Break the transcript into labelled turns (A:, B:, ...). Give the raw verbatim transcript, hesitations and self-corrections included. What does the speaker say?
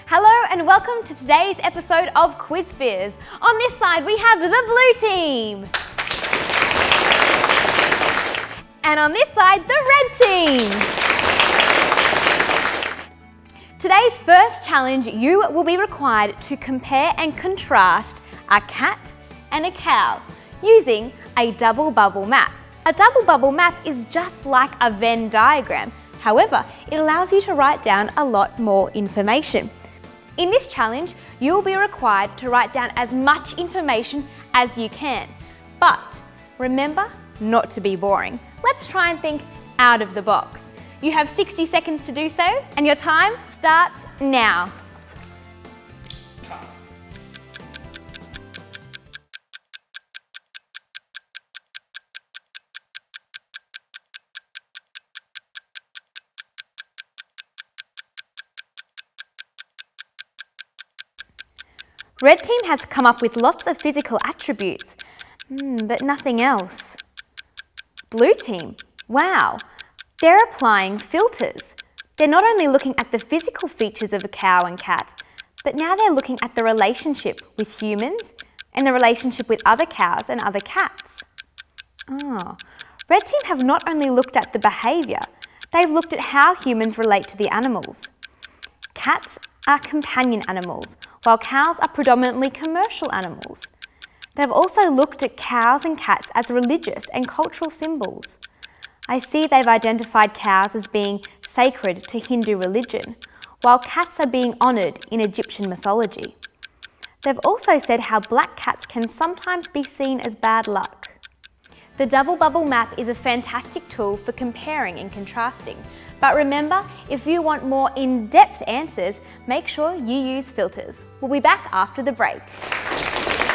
A: Hello and welcome to today's episode of Quiz Fizz. On this side we have the blue team. And on this side, the red team. Today's first challenge, you will be required to compare and contrast a cat and a cow using a double bubble map. A double bubble map is just like a Venn diagram. However, it allows you to write down a lot more information. In this challenge, you will be required to write down as much information as you can. But remember not to be boring. Let's try and think out of the box. You have sixty seconds to do so, and your time starts now. Red team has come up with lots of physical attributes, mm, but nothing else. Blue team, wow, they're applying filters. They're not only looking at the physical features of a cow and cat, but now they're looking at the relationship with humans and the relationship with other cows and other cats. Oh, red team have not only looked at the behaviour, they've looked at how humans relate to the animals. Cats are companion animals, while cows are predominantly commercial animals. They've also looked at cows and cats as religious and cultural symbols. I see they've identified cows as being sacred to Hindu religion, while cats are being honoured in Egyptian mythology. They've also said how black cats can sometimes be seen as bad luck. The double bubble map is a fantastic tool for comparing and contrasting. But remember, if you want more in-depth answers, make sure you use filters. We'll be back after the break.